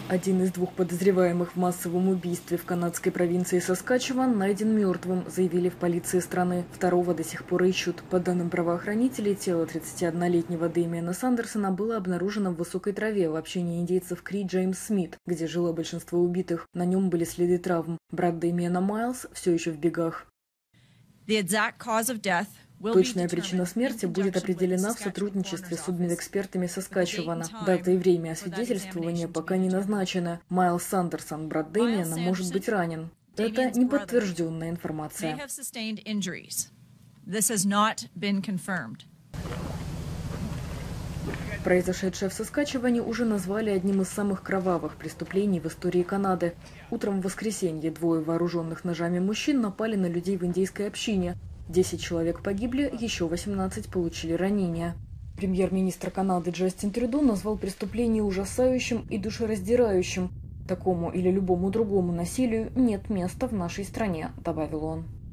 Один из двух подозреваемых в массовом убийстве в канадской провинции Саскачеван найден мертвым, заявили в полиции страны. Второго до сих пор ищут. По данным правоохранителей, тело 31-летнего Дэмиана Сандерсона было обнаружено в высокой траве в общине индейцев Кри Джеймс Смит, где жило большинство убитых. На нем были следы травм. Брат Дэмиана Майлз все еще в бегах. Точная причина смерти будет определена в сотрудничестве с судмедэкспертами Саскачевана. Дата и время освидетельствования пока не назначены. Майлз Сандерсон, брат Дэмиана, может быть ранен. Это неподтвержденная информация. Произошедшее в Саскачеване уже назвали одним из самых кровавых преступлений в истории Канады. Утром в воскресенье двое вооруженных ножами мужчин напали на людей в индейской общине. 10 человек погибли, еще 18 получили ранения. Премьер-министр Канады Джастин Трюдо назвал преступление ужасающим и душераздирающим. Такому или любому другому насилию нет места в нашей стране, добавил он.